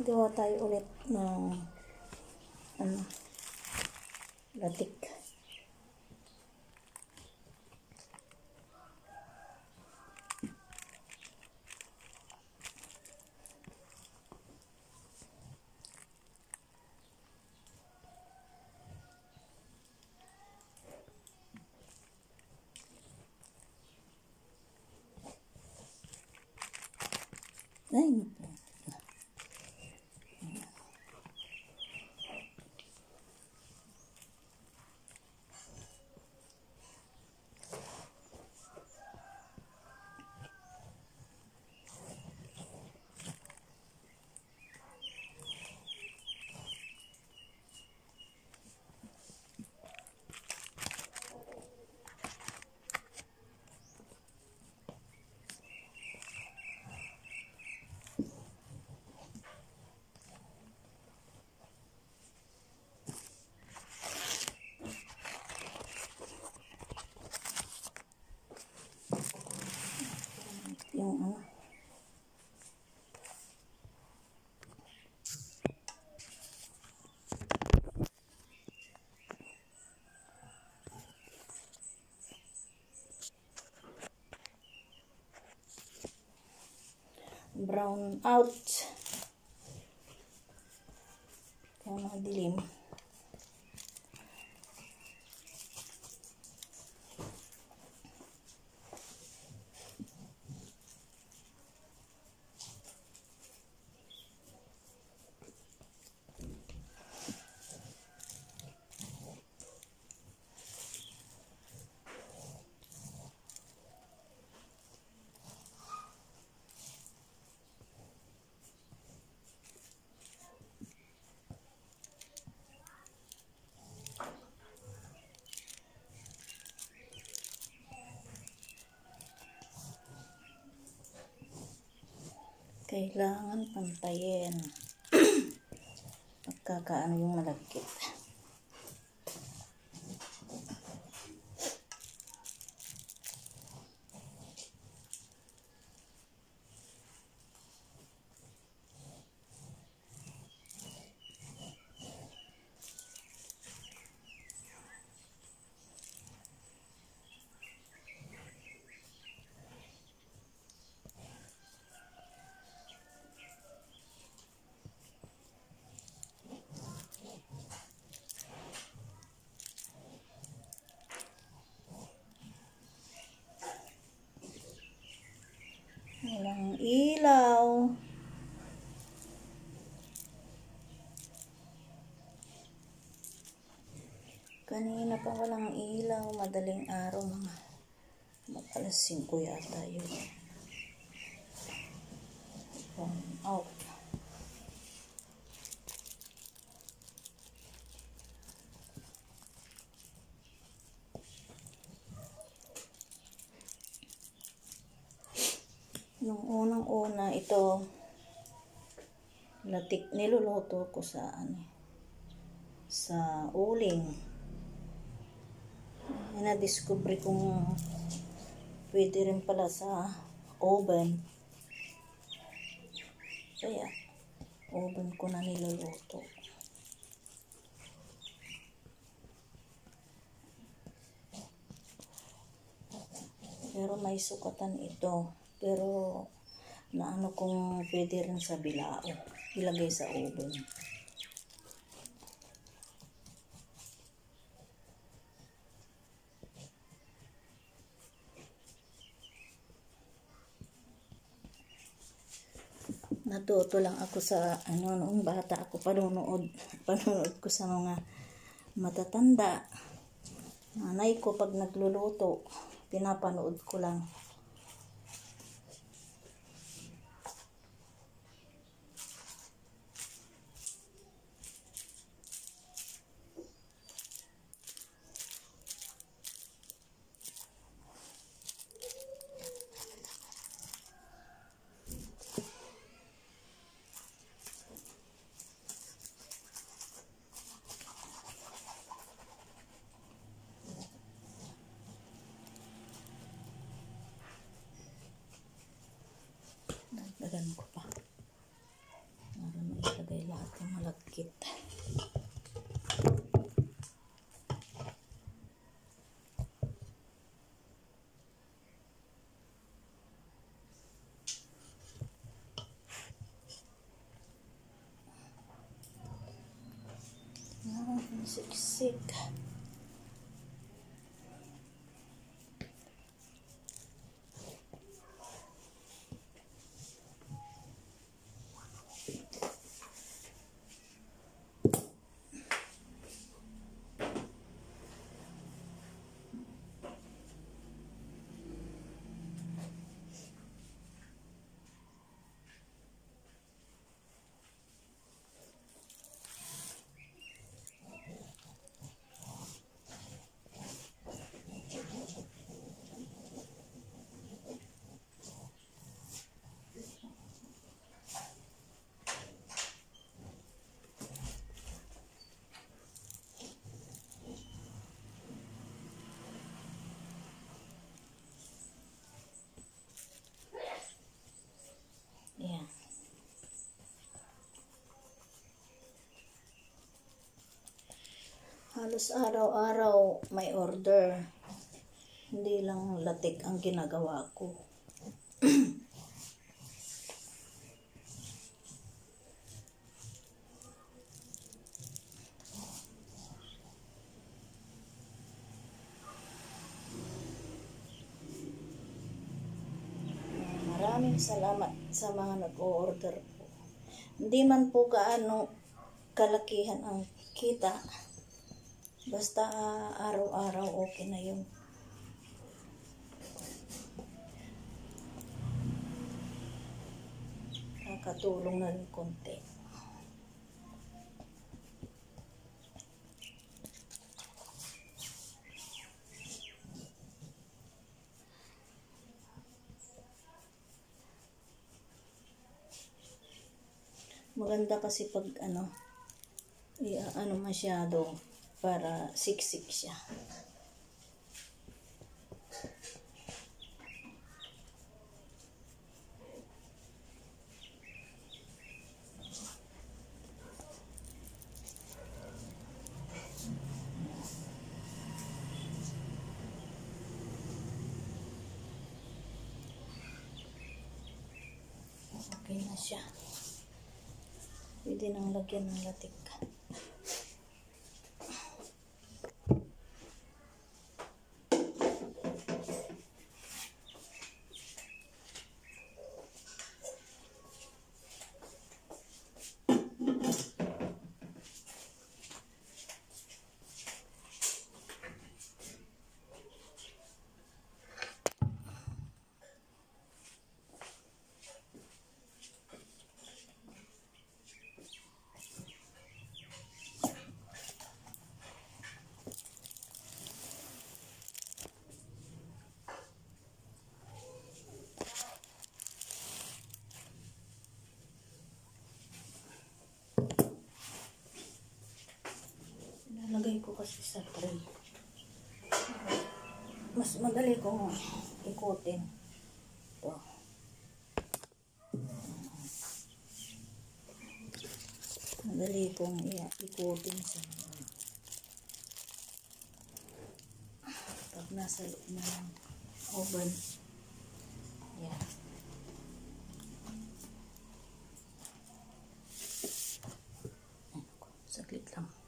Gawa tayo ulit ng latik. Ay, yung brown out. Kaya nakadilim. Kailangan pantayin pagkakaano yung malagkit. Walang ilaw. Kanina pa walang ilaw. Madaling araw, mga alas 5 yata yun. Out. Nung unang-una ito, latik niluluto ko sa sa uling. Na-discover kong pwede rin pala sa oven. Kaya oven ko na niluluto. Pero may sukatan ito. Pero naano kung pwede rin sa bilao. Ilagay sa oven. Natuto lang ako sa noong bata ako, panonood ko sa mga matatanda. Nanay ko pag nagluluto, pinapanood ko lang. dikit. Siksik. Yan. Halos araw-araw may order. Hindi lang latik ang ginagawa ko. Maraming salamat sa mga nag-o-order po. Hindi man po gaano kalakihan ang kita. Basta araw-araw okay na yun. Nakatulong na rin konti. Maganda kasi pag masyado para siksik siya. Okay na siya. Pwede nang lagyan ng latik. Lagay ko kasi sa tray. Mas madali kong ikutin. Ito. Madali kong ikutin sa pag nasa loob ng oven. Yan. Saglit lang.